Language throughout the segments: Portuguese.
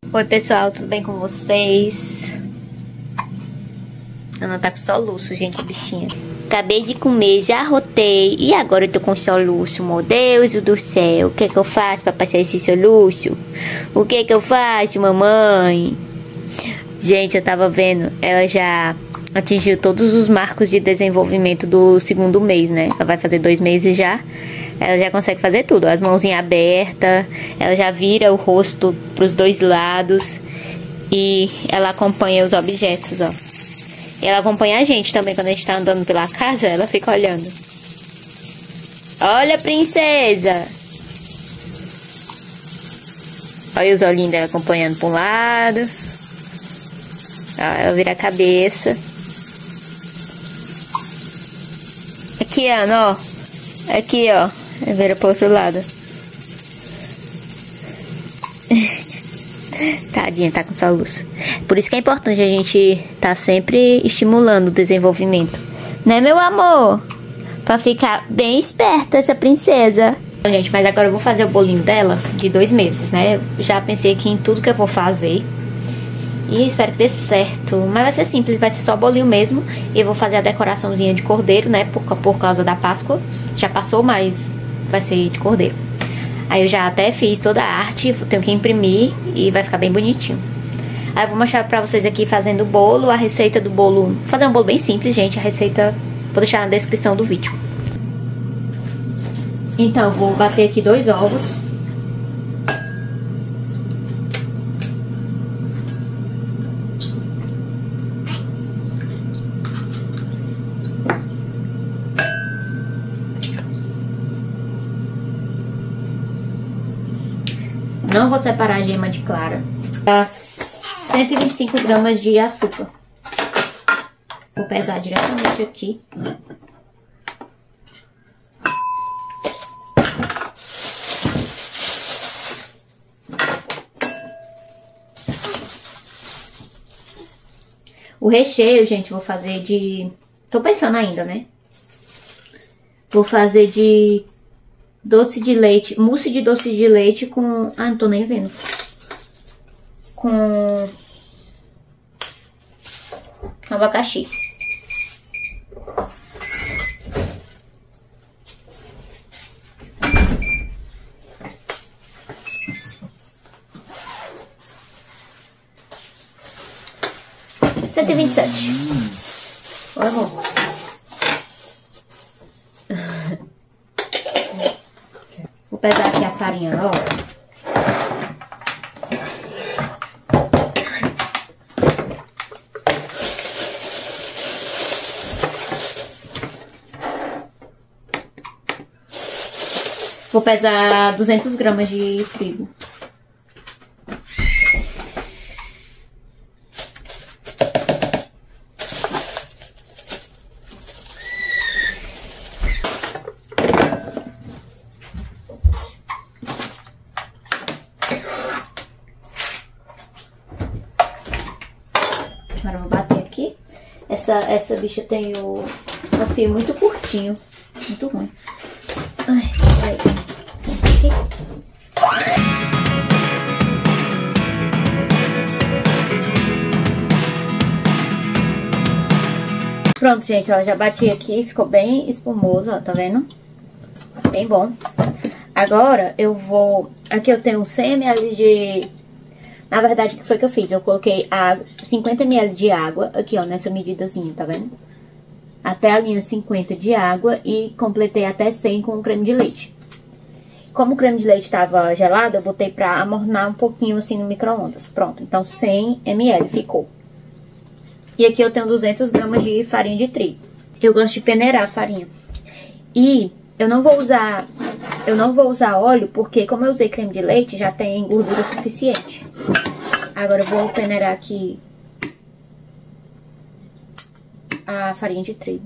Oi pessoal, tudo bem com vocês? Ana tá com soluço, gente, bichinha. Acabei de comer, já rotei e agora eu tô com soluço. Meu Deus do céu, o que que eu faço pra passar esse soluço? O que que eu faço, mamãe? Gente, eu tava vendo, ela já atingiu todos os marcos de desenvolvimento do segundo mês, né? Ela vai fazer 2 meses já. Ela já consegue fazer tudo, as mãozinhas abertas, ela já vira o rosto pros 2 lados e ela acompanha os objetos, ó. E ela acompanha a gente também quando a gente tá andando pela casa, ela fica olhando. Olha, princesa! Olha os olhinhos dela acompanhando pra um lado. Ó, ela vira a cabeça. Aqui, Ana, ó. Aqui, ó. Vira pro outro lado. Tadinha, tá com soluço. Por isso que é importante a gente tá sempre estimulando o desenvolvimento. Né, meu amor? Pra ficar bem esperta essa princesa. Gente, mas agora eu vou fazer o bolinho dela de 2 meses, né? Eu já pensei aqui em tudo que eu vou fazer. E espero que dê certo. Mas vai ser simples, vai ser só bolinho mesmo. E eu vou fazer a decoraçãozinha de cordeiro, né? Por causa da Páscoa. Já passou, mas vai ser de cordeiro. Aí eu já até fiz toda a arte, tenho que imprimir e vai ficar bem bonitinho. Aí eu vou mostrar pra vocês aqui fazendo o bolo, a receita do bolo. Vou fazer um bolo bem simples, gente, a receita vou deixar na descrição do vídeo. Então, eu vou bater aqui 2 ovos. Não vou separar a gema de clara. 125 gramas de açúcar. Vou pesar diretamente aqui. O recheio, gente, vou fazer de... Tô pensando ainda, né? Vou fazer de... doce de leite, mousse de doce de leite com... Ah, não tô nem vendo. Com abacaxi. R$127. Olha, amor. Vou pesar aqui a farinha, ó. Vou pesar 200 gramas de trigo. Agora eu vou bater aqui. Essa bicha tem o fio muito curtinho. Muito ruim. Ai, peraí. Senta aqui. Pronto, gente, ó, já bati aqui. Ficou bem espumoso, ó, tá vendo? Bem bom. Agora eu vou... Aqui eu tenho 100 ml de... Na verdade, o que foi que eu fiz? Eu coloquei 50 ml de água, aqui ó, nessa medidazinha, tá vendo? Até a linha 50 de água e completei até 100 com o creme de leite. Como o creme de leite estava gelado, eu botei pra amornar um pouquinho assim no micro-ondas. Pronto, então 100 ml ficou. E aqui eu tenho 200 gramas de farinha de trigo. Eu gosto de peneirar a farinha. E eu não vou usar óleo, porque como eu usei creme de leite, já tem gordura suficiente. Agora eu vou peneirar aqui a farinha de trigo.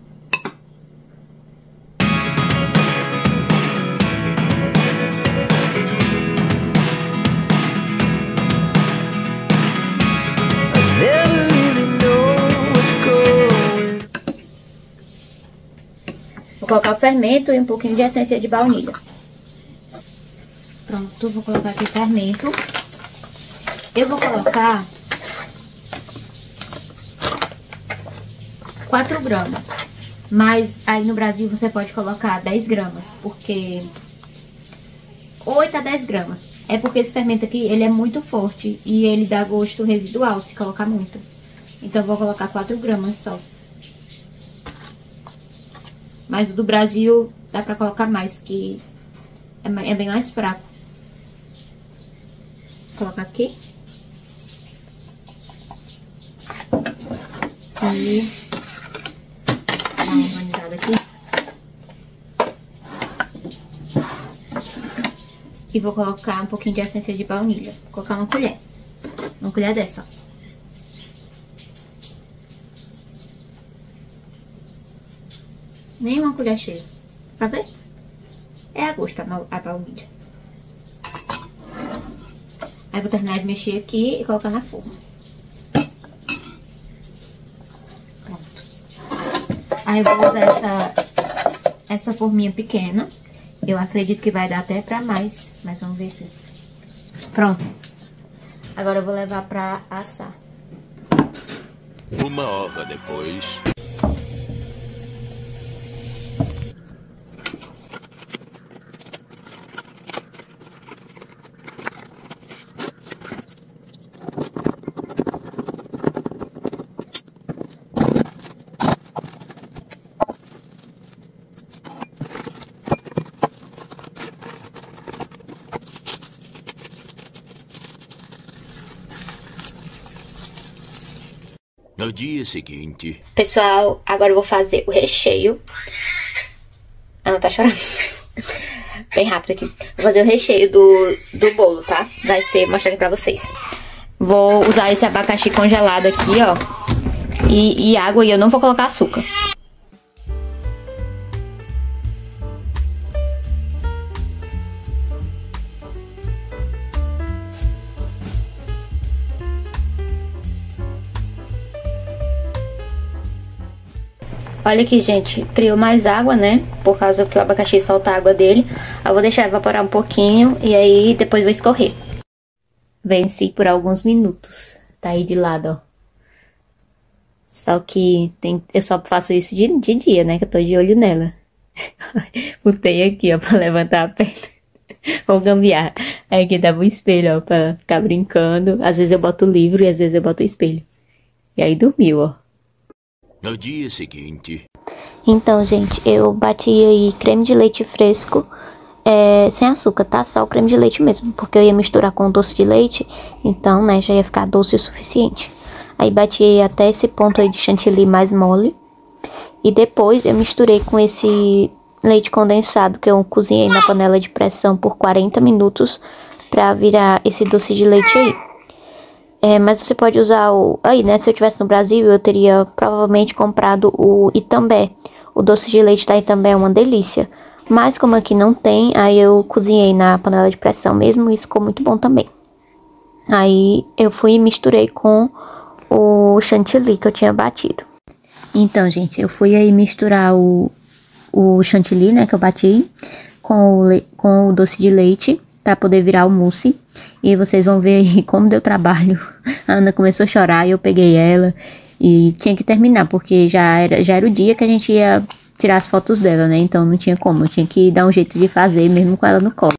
Vou colocar o fermento e um pouquinho de essência de baunilha. Pronto, vou colocar aqui o fermento. Eu vou colocar 4 gramas. Mas aí no Brasil você pode colocar 10 gramas, porque... 8 a 10 gramas. É porque esse fermento aqui, ele é muito forte e ele dá gosto residual se colocar muito. Então eu vou colocar 4 gramas só. Mas o do Brasil dá pra colocar mais, que é bem mais fraco. Vou colocar aqui. E dar uma organizada aqui. E vou colocar um pouquinho de essência de baunilha. Vou colocar uma colher. Uma colher dessa, ó. Nem uma colher cheia. Pra ver? É a gosto a baunilha. Aí vou terminar de mexer aqui e colocar na forma. Pronto. Aí eu vou usar essa forminha pequena. Eu acredito que vai dar até pra mais, mas vamos ver aqui. Pronto. Agora eu vou levar pra assar. 1 hora depois. No dia seguinte... Pessoal, agora eu vou fazer o recheio. Ah, tá chorando. Bem rápido aqui. Vou fazer o recheio do bolo, tá? Vai ser mostrando pra vocês. Vou usar esse abacaxi congelado aqui, ó. E água, e eu não vou colocar açúcar. Olha aqui, gente, criou mais água, né? Por causa que o abacaxi solta a água dele. Eu vou deixar evaporar um pouquinho e aí depois vou escorrer. Venci por alguns minutos. Tá aí de lado, ó. Só que eu só faço isso de dia, né? Que eu tô de olho nela. Botei aqui, ó, pra levantar a perna. Vou gambiar. Aí aqui dava um espelho, ó, pra ficar brincando. Às vezes eu boto o livro e às vezes eu boto o espelho. E aí dormiu, ó. No dia seguinte... Então, gente, eu bati aí creme de leite fresco, sem açúcar, tá? Só o creme de leite mesmo, porque eu ia misturar com doce de leite, então, né, já ia ficar doce o suficiente. Aí bati aí até esse ponto aí de chantilly mais mole. E depois eu misturei com esse leite condensado que eu cozinhei na panela de pressão por 40 minutos pra virar esse doce de leite aí. Mas você pode usar aí, né, se eu estivesse no Brasil, eu teria provavelmente comprado o Itambé. O doce de leite da Itambé é uma delícia. Mas como aqui não tem, aí eu cozinhei na panela de pressão mesmo e ficou muito bom também. Aí eu fui e misturei com o chantilly que eu tinha batido. Então, gente, eu fui aí misturar o chantilly, né, que eu bati com o doce de leite pra poder virar o mousse. E vocês vão ver aí como deu trabalho. A Ana começou a chorar e eu peguei ela. E tinha que terminar, porque já era o dia que a gente ia tirar as fotos dela, né? Então não tinha como, eu tinha que dar um jeito de fazer mesmo com ela no colo.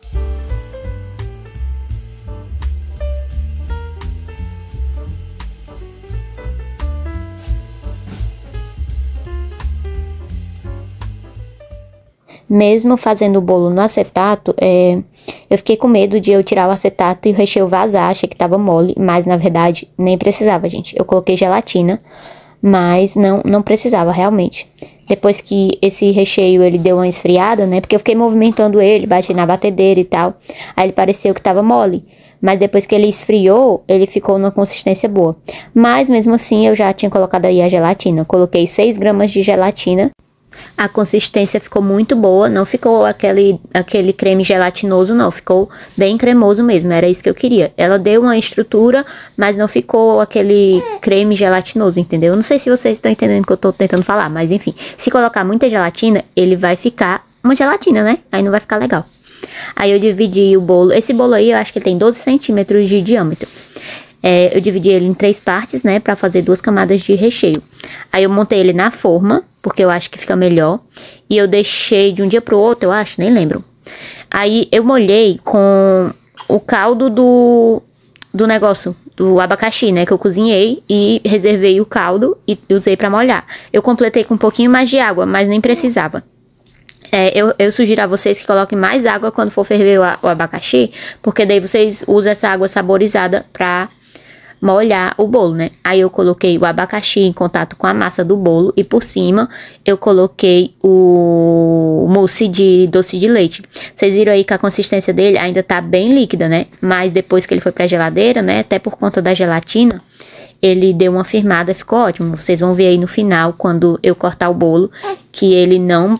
Mesmo fazendo o bolo no acetato, eu fiquei com medo de eu tirar o acetato e o recheio vazar, achei que tava mole, mas na verdade nem precisava, gente. Eu coloquei gelatina, mas não precisava realmente. Depois que esse recheio ele deu uma esfriada, né, porque eu fiquei movimentando ele, bati na batedeira e tal, aí ele pareceu que tava mole. Mas depois que ele esfriou, ele ficou numa consistência boa. Mas mesmo assim eu já tinha colocado aí a gelatina, coloquei 6 gramas de gelatina. A consistência ficou muito boa, não ficou aquele creme gelatinoso, não, ficou bem cremoso mesmo, era isso que eu queria. Ela deu uma estrutura, mas não ficou aquele creme gelatinoso, entendeu? Não sei se vocês estão entendendo o que eu tô tentando falar, mas enfim, se colocar muita gelatina, ele vai ficar uma gelatina, né? Aí não vai ficar legal. Aí eu dividi o bolo. Esse bolo aí eu acho que tem 12 centímetros de diâmetro. Eu dividi ele em 3 partes, né, pra fazer 2 camadas de recheio. Aí eu montei ele na forma, porque eu acho que fica melhor. E eu deixei de um dia pro outro, eu acho, nem lembro. Aí eu molhei com o caldo do negócio, do abacaxi, né, que eu cozinhei e reservei o caldo e usei pra molhar. Eu completei com um pouquinho mais de água, mas nem precisava. Eu sugiro a vocês que coloquem mais água quando for ferver o abacaxi, porque daí vocês usam essa água saborizada pra molhar o bolo, né? Aí eu coloquei o abacaxi em contato com a massa do bolo e por cima eu coloquei o mousse de doce de leite. Vocês viram aí que a consistência dele ainda tá bem líquida, né? Mas depois que ele foi pra geladeira, né? Até por conta da gelatina, ele deu uma firmada, ficou ótimo. Vocês vão ver aí no final, quando eu cortar o bolo, que ele não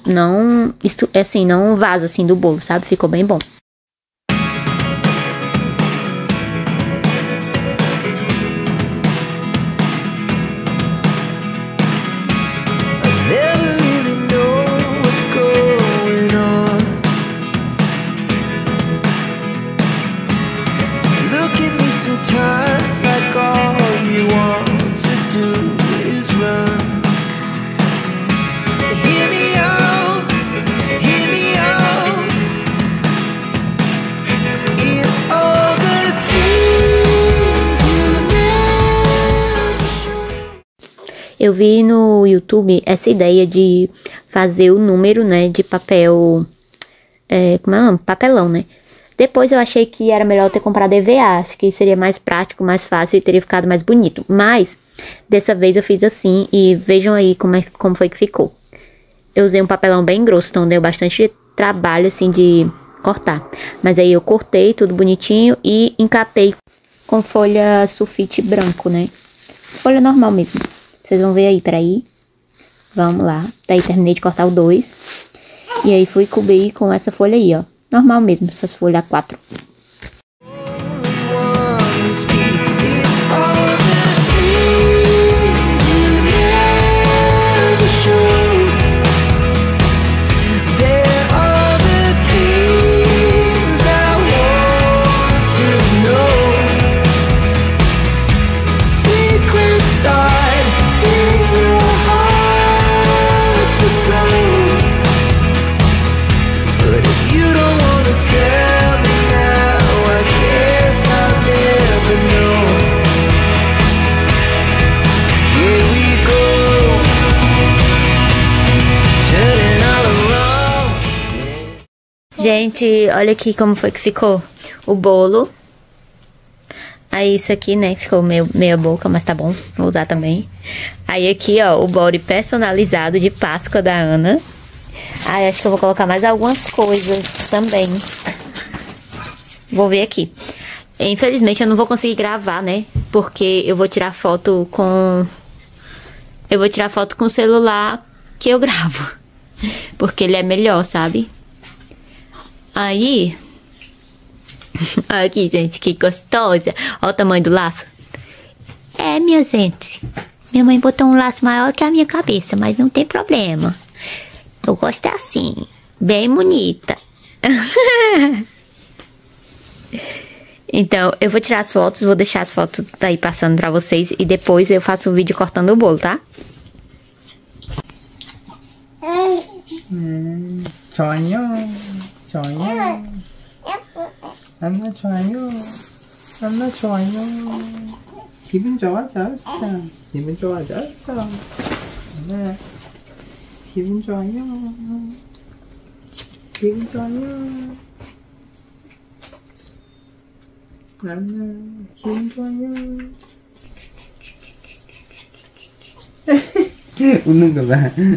vaza assim do bolo, sabe? Ficou bem bom. Eu vi no YouTube essa ideia de fazer o número, né, de papel, como é o nome? Papelão, né? Depois eu achei que era melhor ter comprado EVA, acho que seria mais prático, mais fácil e teria ficado mais bonito. Mas, dessa vez eu fiz assim e vejam aí como foi que ficou. Eu usei um papelão bem grosso, então deu bastante trabalho, assim, de cortar. Mas aí eu cortei tudo bonitinho e encapei com folha sulfite branco, né? Folha normal mesmo. Vocês vão ver aí, peraí. Vamos lá. Daí terminei de cortar o 2. E aí fui cobrir com essa folha aí, ó. Normal mesmo, essas folhas A4. Gente, olha aqui como foi que ficou o bolo. Aí isso aqui, né, ficou meia boca, mas tá bom, vou usar também. Aí aqui, ó, o body personalizado de Páscoa da Ana. Ai, acho que eu vou colocar mais algumas coisas também. Vou ver aqui. Infelizmente eu não vou conseguir gravar, né, porque eu vou tirar foto com... Eu vou tirar foto com o celular que eu gravo. Porque ele é melhor, sabe? Aí, aqui, gente, que gostosa. Olha o tamanho do laço. Minha gente, minha mãe botou um laço maior que a minha cabeça, mas não tem problema. Eu gosto assim, bem bonita. Então, eu vou tirar as fotos, vou deixar as fotos daí passando pra vocês e depois eu faço um vídeo cortando o bolo, tá? 좋아요. 좋아요. 엄마 좋아요. 엄마 좋아요. 기분 좋아졌어. 기분 좋아졌어. 엄마 기분 좋아요. 기분 좋아요. 엄마 기분 좋아요. 웃는 거 봐.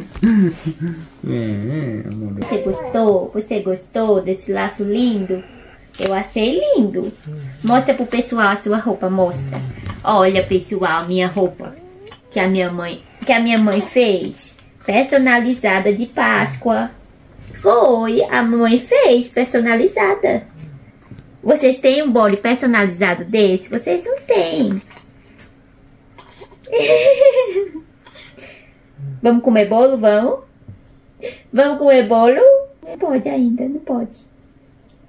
Amor. Você gostou? Você gostou desse laço lindo? Eu achei lindo. Mostra pro pessoal a sua roupa, mostra. Olha, pessoal, minha roupa que a minha mãe fez. Personalizada de Páscoa. Foi, a mãe fez personalizada. Vocês têm um bolo personalizado desse? Vocês não têm. Vamos comer bolo? Vamos? Vamos comer bolo? Não pode ainda, não pode.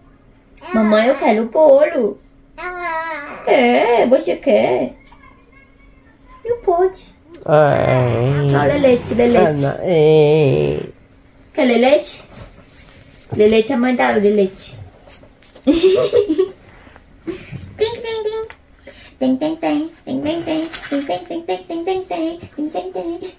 Mamãe, eu quero o bolo. É, você quer? Não pode. Só lelete, lelete. Quer lelete? Lelete, a mãe dá lelete. Tem, tem, tem. Tem, tem, tem. Tem, tem, tem. Tem, tem, tem, tem, tem, tem, tem. Tem, tem, tem.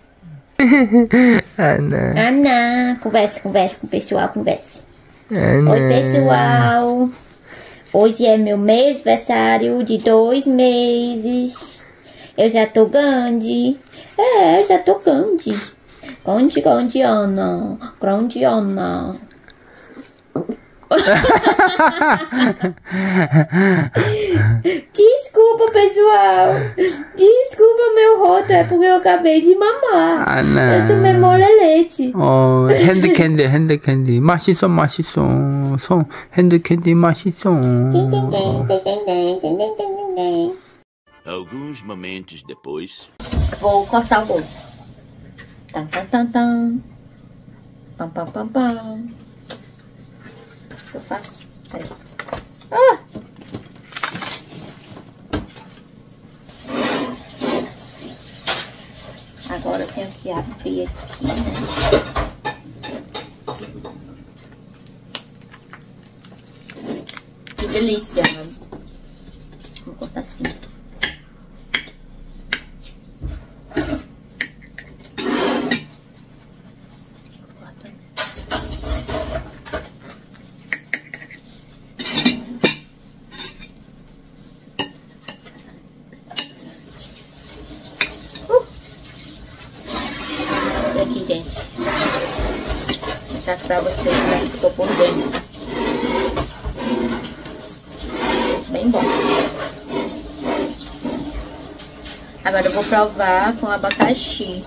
Ana. Ana, conversa com o pessoal, conversa. Ana. Oi, pessoal. Hoje é meu mêsversário de 2 meses. Eu já tô grande. É, eu já tô grande. Grande, Ana. Grande, Ana. Desculpa, pessoal. Desculpa meu rosto, é porque eu acabei de mamar. Ana. Eu tomei molelete. 핸드캔디. 맛있어. 핸드캔디 맛있어. Alguns momentos depois. Vou cortar o bolo. Tan, tan, tan, tan. Pam, pam, pam, pam. O que eu faço? Peraí. Ah! Agora eu tenho que abrir aqui, né? Que delícia! Vou cortar assim. Aqui, gente, vou mostrar pra vocês como é que ficou por dentro. Bem bom. Agora eu vou provar com abacaxi.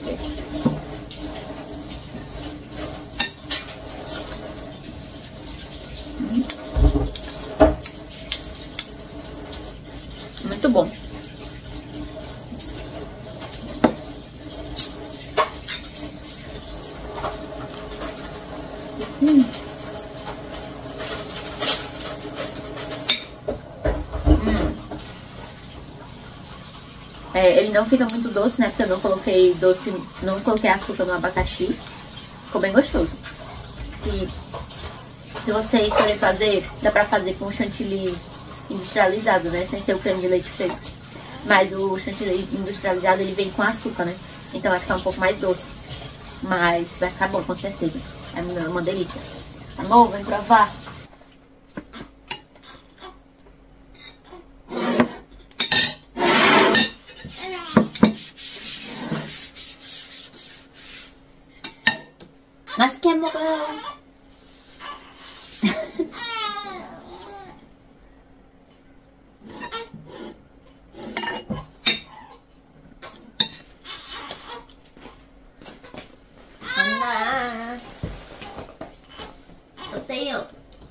Muito bom. Ele não fica muito doce, né? Porque eu não coloquei doce, não coloquei açúcar no abacaxi. Ficou bem gostoso. Se vocês forem fazer, dá pra fazer com chantilly industrializado, né? Sem ser o creme de leite fresco. Mas o chantilly industrializado, ele vem com açúcar, né? Então vai ficar um pouco mais doce. Mas vai ficar bom, com certeza. É uma delícia. Amor, vem provar. Mas quer morrer? Ana, eu tenho.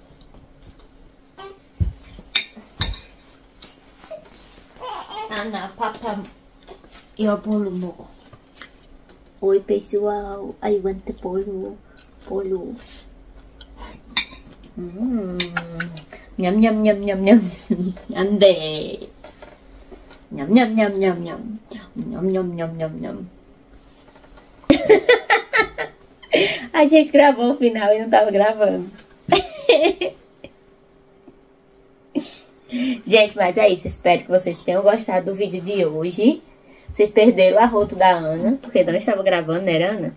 Ana, papa, eu bolo mo. Oi, pessoal. I want the bolo. Bolo. Nhâm nhâm nhâm nhâm nhâm. Anh đề. Nhâm nhâm nhâm nhâm nhâm. Nhâm nhâm nhâm nhâm nhâm. A gente gravou o final e não tava gravando. Gente, mas é isso. Espero que vocês tenham gostado do vídeo de hoje. Vocês perderam o arroto da Ana, porque não estava gravando, né, Ana?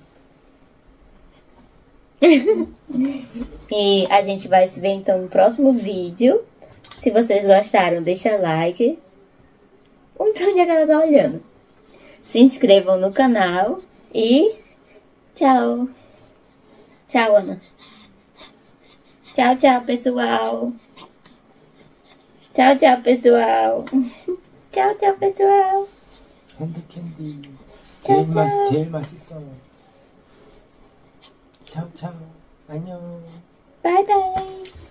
E a gente vai se ver então no próximo vídeo. Se vocês gostaram, deixa like. Pra onde a galera tá olhando? Se inscrevam no canal e tchau. Tchau, Ana. Tchau, tchau, pessoal. Tchau, tchau, pessoal. Tchau, tchau, pessoal. 핸드캔디. 짠, 짠. 제일 맛있어. 차오. 안녕. 바이바이.